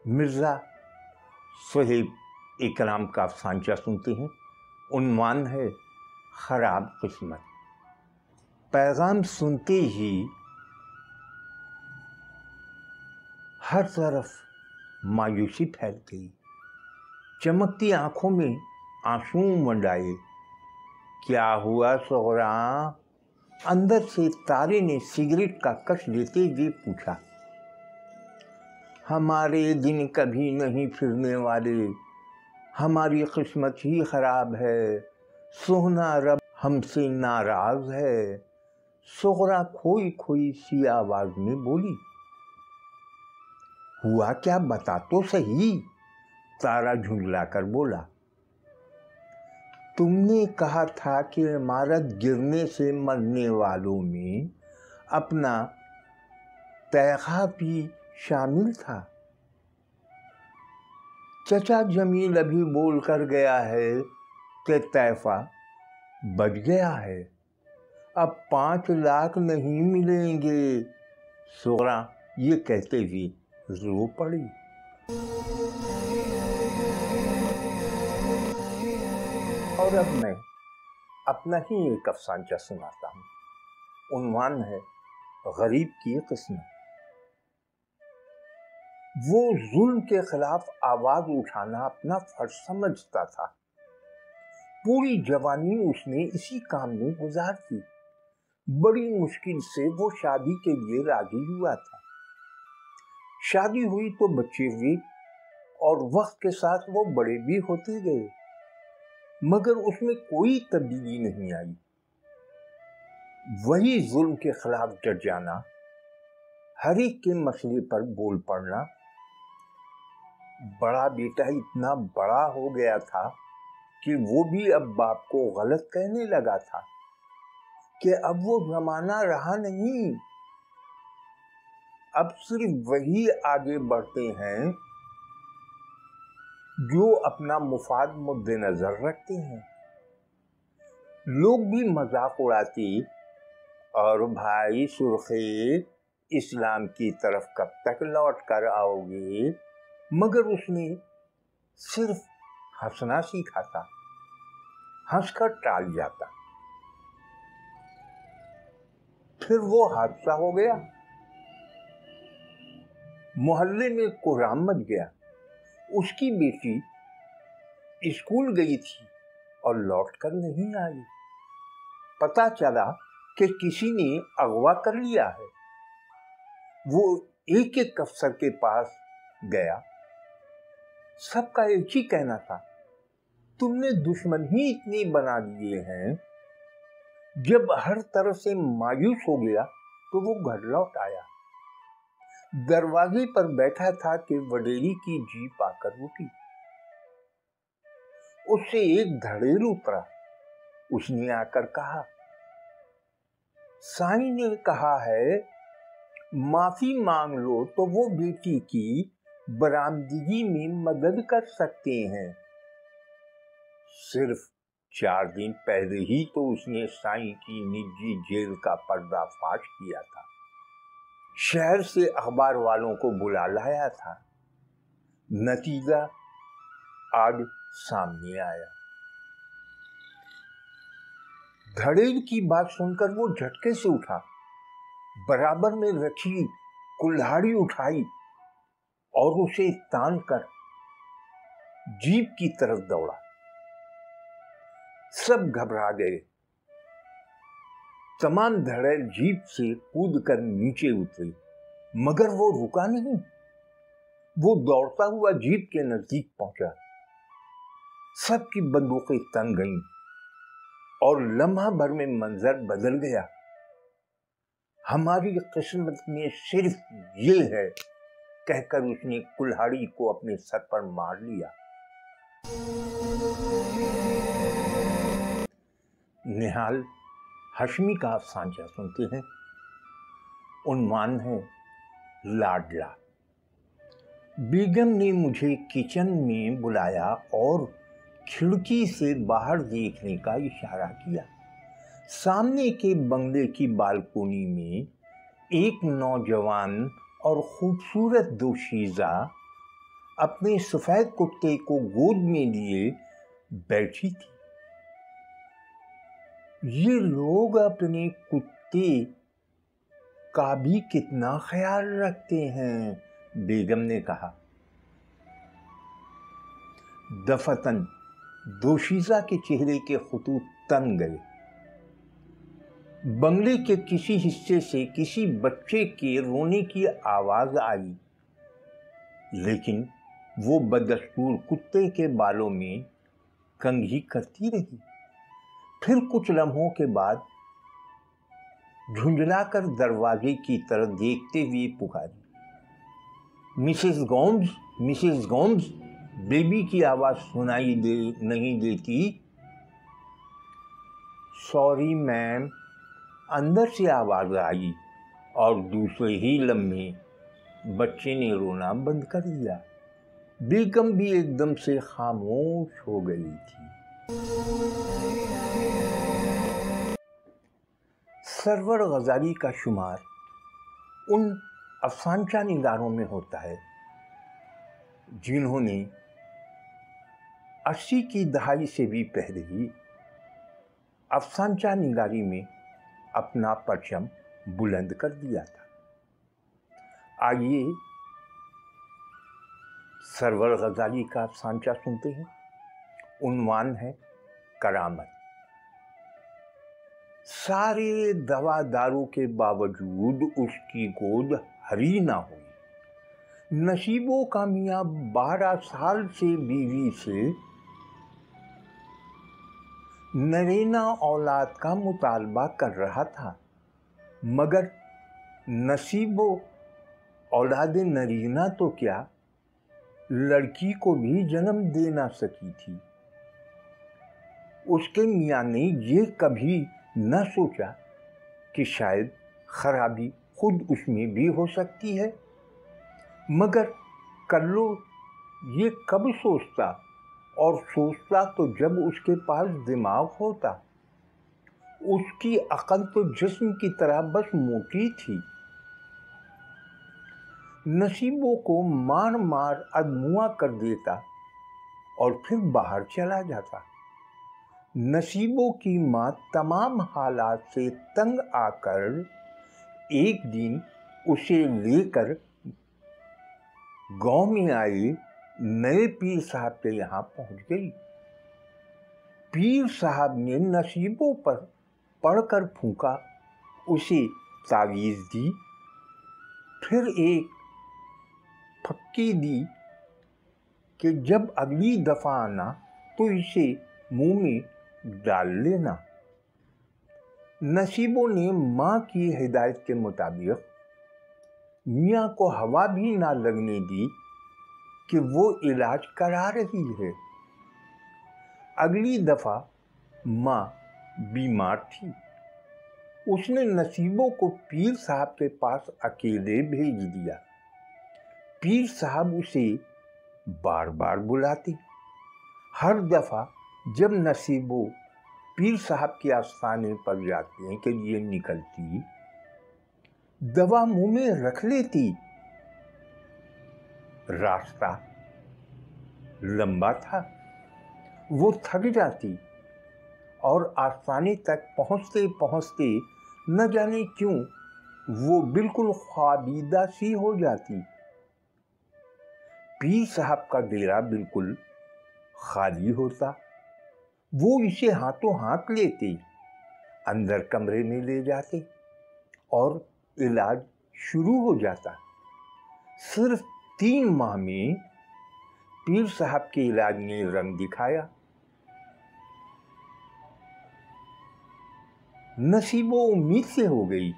मिर्ज़ा सुहेब इकराम का अफसानचा सुनते हैं। उन्वान है ख़राब किस्मत। पैगाम सुनते ही हर तरफ मायूसी फैल गई। चमकती आंखों में आंसू मंडाए। क्या हुआ सोहरा? अंदर से तारे ने सिगरेट का कश लेते हुए पूछा। हमारे दिन कभी नहीं फिरने वाले, हमारी किस्मत ही खराब है, सोहना रब हमसे नाराज है। सोहरा खोई खोई सी आवाज में बोली। हुआ क्या, बता तो सही। तारा झुंझलाकर बोला। तुमने कहा था कि इमारत गिरने से मरने वालों में अपना तैखा भी शामिल था। चचा जमील अभी बोल कर गया है कि तैफा बच गया है, अब 5 लाख नहीं मिलेंगे। सोहरा ये कहते हुए रो पड़ी। और अब मैं अपना ही एक अफसानचा सुनाता हूँ। उन्वान है गरीब की किस्मत। वो जुल्म के खिलाफ आवाज उठाना अपना फर्ज समझता था। पूरी जवानी उसने इसी काम में गुजार दी। बड़ी मुश्किल से वो शादी के लिए राजी हुआ था। शादी हुई तो बच्चे हुए और वक्त के साथ वो बड़े भी होते गए, मगर उसमें कोई तब्दीली नहीं आई। वही जुल्म के खिलाफ डट जाना, हर एक के मसले पर बोल पड़ना। बड़ा बेटा इतना बड़ा हो गया था कि वो भी अब बाप को गलत कहने लगा था कि अब वो जमाना रहा नहीं। अब सिर्फ वही आगे बढ़ते हैं जो अपना मुफाद मुद्देनजर रखते हैं। लोग भी मजाक उड़ाते, और भाई सुर्खे इस्लाम की तरफ कब तक लौट कर आओगे? मगर उसने सिर्फ हंसना सीखा था, हंसकर टाल जाता। फिर वो हादसा हो गया। मोहल्ले में कोहराम मच गया। उसकी बेटी स्कूल गई थी और लौट कर नहीं आई। पता चला कि किसी ने अगवा कर लिया है। वो एक एक अफसर के पास गया। सबका एक ही कहना था, तुमने दुश्मन ही इतने बना दिए हैं। जब हर तरफ से मायूस हो गया तो वो घर लौट आया। दरवाजे पर बैठा था कि वडेरी की जीप आकर रुकी। उससे एक धड़ेल उतरा। उसने आकर कहा, साईं ने कहा है माफी मांग लो तो वो बेटी की बरामदगी में मदद कर सकते हैं। सिर्फ 4 दिन पहले ही तो उसने साईं की निजी जेल का पर्दाफाश किया था। शहर से अखबार वालों को बुला लाया था। नतीजा आज सामने आया। धड़ेल की बात सुनकर वो झटके से उठा, बराबर में रखी कुल्हाड़ी उठाई और उसे तान कर जीप की तरफ दौड़ा। सब घबरा गए। तमाम धड़ेल जीप से कूदकर नीचे उतरी, मगर वो रुका नहीं। वो दौड़ता हुआ जीप के नजदीक पहुंचा। सबकी बंदूकें तन गईं और लम्हा भर में मंजर बदल गया। हमारी किस्मत में सिर्फ ये है, कहकर उसने कुल्हाड़ी को अपने सर पर मार लिया। निहाल हाशमी का अफसानचा सुनते हैं। उन्वान है लाडला। बेगम ने मुझे किचन में बुलाया और खिड़की से बाहर देखने का इशारा किया। सामने के बंगले की बालकोनी में एक नौजवान और खूबसूरत दोशीज़ा अपने सफेद कुत्ते को गोद में लिए बैठी थी। ये लोग अपने कुत्ते का भी कितना ख्याल रखते हैं, बेगम ने कहा। दफतन दोशीज़ा के चेहरे के खुतूत तन गए। बंगले के किसी हिस्से से किसी बच्चे के रोने की आवाज आई, लेकिन वो बदस्तूर कुत्ते के बालों में कंघी करती रही। फिर कुछ लम्हों के बाद झुंझलाकर दरवाजे की तरफ देखते हुए पुकारी, मिसेस गोम्स। बेबी की आवाज सुनाई नहीं देती। सॉरी मैम, अंदर से आवाज आई और दूसरे ही लम्हे बच्चे ने रोना बंद कर दिया। बेगम भी एकदम से खामोश हो गई थी। सरवर गजाली का शुमार उन अफसानचा निगारों में होता है जिन्होंने 80 की दहाई से भी पहले ही अफसानचा निगारी में अपना परचम बुलंद कर दिया था। आइए सरवर गजाली का अफसानचा सुनते हैं। उन्वान है करामत। सारे दवा दारू के बावजूद उसकी गोद हरी ना हुई। नसीबों का मियाँ 12 साल से बीवी से नरेना औलाद का मुतालबा कर रहा था, मगर नसीबो औलाद नरीना तो क्या, लड़की को भी जन्म दे ना सकी थी। उसके मियाँ ने ये कभी न सोचा कि शायद खराबी खुद उसमें भी हो सकती है, मगर कल्लो ये कब सोचता, और सोचता तो जब उसके पास दिमाग होता। उसकी अकल तो जिस्म की तरह बस मोटी थी। नसीबों को मार मार अधमुआ कर देता और फिर बाहर चला जाता। नसीबों की माँ तमाम हालात से तंग आकर एक दिन उसे लेकर गांव में आए नए पीर साहब के यहाँ पहुंच गई। पीर साहब ने नसीबों पर पढ़कर फूंका, उसे तावीज़ दी, फिर एक फक्की दी कि जब अगली दफ़ा आना तो इसे मुंह में डाल लेना। नसीबों ने माँ की हिदायत के मुताबिक मियाँ को हवा भी ना लगने दी कि वो इलाज करा रही है। अगली दफ़ा माँ बीमार थी। उसने नसीबों को पीर साहब के पास अकेले भेज दिया। पीर साहब उसे बार बार बुलाते। हर दफ़ा जब नसीबों पीर साहब के आस्थाने पर जाने के लिए निकलती, दवा मुंह में रख लेती। रास्ता लंबा था, वो थक जाती और आस्थाने तक पहुंचते पहुंचते न जाने क्यों वो बिल्कुल ख्वाबीदा सी हो जाती। पीर साहब का डेरा बिल्कुल खाली होता। वो इसे हाथों हाथ लेते, अंदर कमरे में ले जाते और इलाज शुरू हो जाता। सिर्फ 3 माह में पीर साहब के इलाज ने रंग दिखाया। नसीबों उम्मीद से हो गई।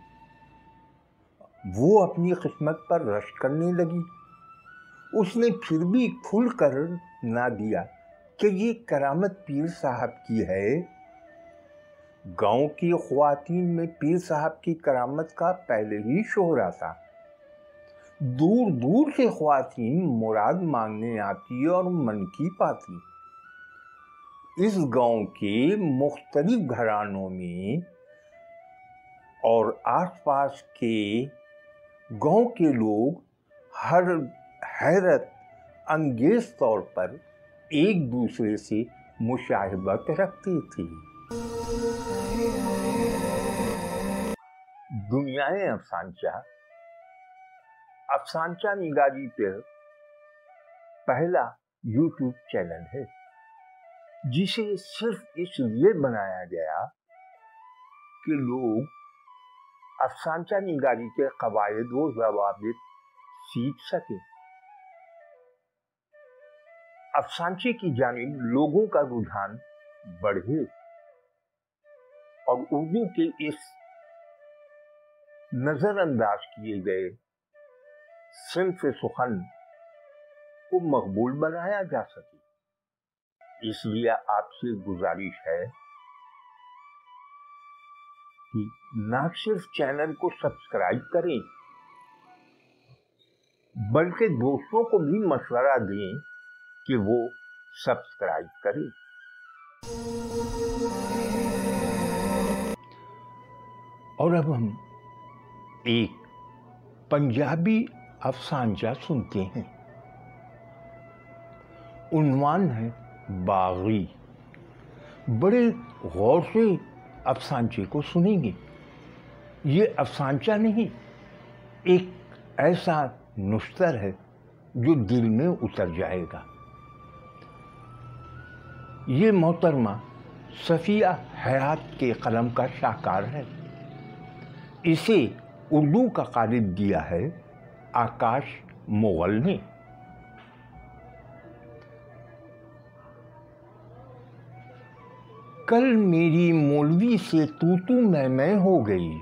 वो अपनी किस्मत पर रश करने लगी। उसने फिर भी खुल कर ना दिया कि ये करामत पीर साहब की है। गांव की ख्वातीन में पीर साहब की करामत का पहले ही शोहरा था। दूर दूर से ख्वातीन मुराद मांगने आती और मन की पाती। इस गांव के मुख्तलिफ घरानों में और आसपास के गांव के लोग हर हैरत अंगेज तौर पर एक दूसरे से मुशाहिबत रखती थी। दुनियाए अफसांचा अफसांचा निगारी पर पहला यूट्यूब चैनल है जिसे सिर्फ इसलिए बनाया गया कि लोग अफसांचा निगारी के कवायद व ज़वाबित सीख सकें। अफसांचे की जानिब लोगों का रुझान बढ़े और उर्दू के इस नजरअंदाज किए गए सिन्फ सुखन को मकबूल बनाया जा सके। इसलिए आपसे गुजारिश है कि न सिर्फ चैनल को सब्सक्राइब करें बल्कि दोस्तों को भी मशवरा दें कि वो सब्सक्राइब करें। और अब हम एक पंजाबी अफसांचा सुनते हैं। उन्वान है बागी। बड़े गौर से अफसांचे को सुनेंगे। ये अफसांचा नहीं, एक ऐसा नुश्तर है जो दिल में उतर जाएगा। ये मोहतरमा सफिया हयात के कलम का शाहकार है। इसे उर्दू का कालिब दिया है आकाश मुगल ने। कल मेरी मौलवी से तू मैं हो गई,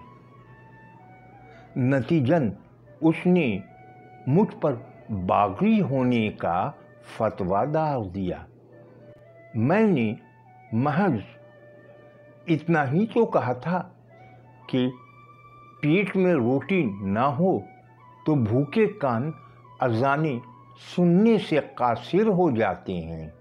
नतीजन उसने मुझ पर बागी होने का फतवा डाल दिया। मैंने महज इतना ही तो कहा था कि पेट में रोटी ना हो तो भूखे कान अज़ाने सुनने से कासिर हो जाते हैं।